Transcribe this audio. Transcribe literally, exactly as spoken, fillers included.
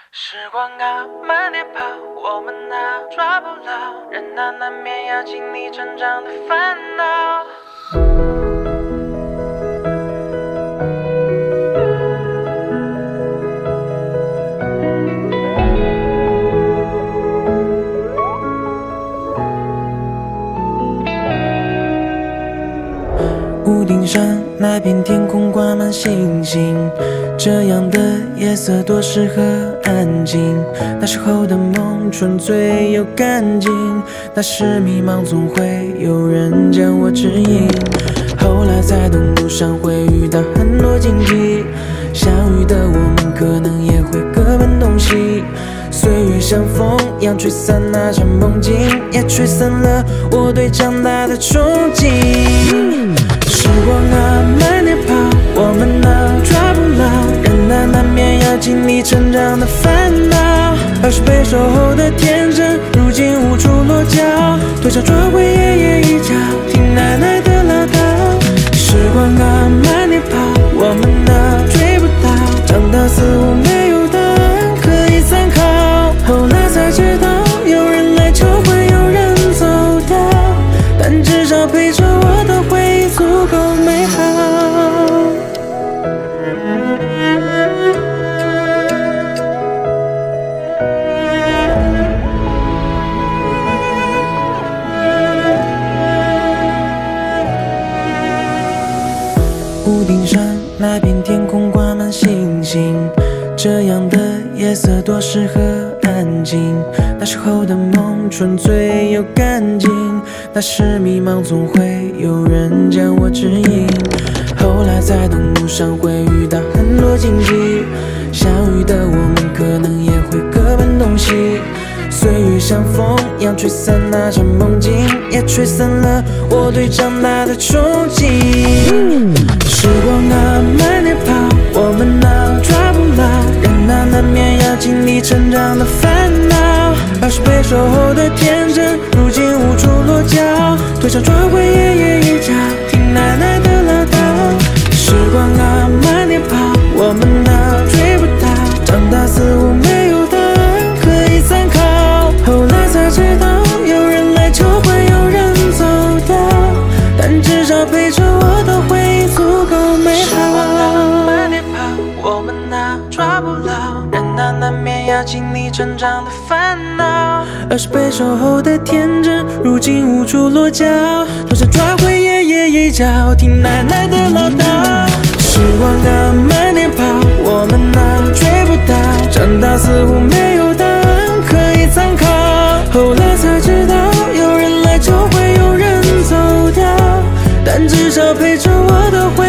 时光啊，慢点跑，我们啊抓不牢，人啊难免要经历成长的烦恼。 屋顶上那片天空挂满星星，这样的夜色多适合安静。那时候的梦纯粹又干净，那时迷茫总会有人将我指引。后来在东路上会遇到很多荆棘，相遇的我们可能也会各奔东西。岁月像风一样吹散那场梦境，也吹散了我对长大的憧憬。时光啊，慢点跑，我们啊抓不牢，人啊难免要经历成长的烦恼。儿时被守候的天真，如今无处落脚，多想抓回爷爷一脚，听奶奶的唠叨。时光啊，慢点跑，我们啊追不到，长大似乎没有答案可以参考。后来才知道，有人来就会有人走掉，但至少陪着我的回忆足够美好。屋顶上那片天空挂满星星，这样的夜色多适合安静。那时候的梦纯粹又干净，那时迷茫总会有人将我指引。后来在东路上会遇到很多荆棘，相遇的我们可能也会各奔东西。岁月像风一样吹散那场梦境，也吹散了我对长大的憧憬。时光啊，慢点跑，我们啊抓不牢，人啊难免要经历成长的烦恼。儿时被守候的天真，如今无处落脚，多想抓回爷爷一脚，听奶奶的唠叨。时光啊，慢点跑，我们啊追不到，长大似乎没有答案可以参考。后来才知道，有人来就会有人走掉，但至少陪着我的回忆足够美好。 时光啊，慢点跑，我们啊抓不牢，人啊难免要经历成长的烦恼。 儿时被守候的天真，如今无处落脚，多想抓回爷爷一脚，听奶奶的唠叨。时光啊，慢点跑，我们啊追不到，长大似乎没有答案可以参考。后来才知道，有人来就会有人走掉，但至少陪着我的回忆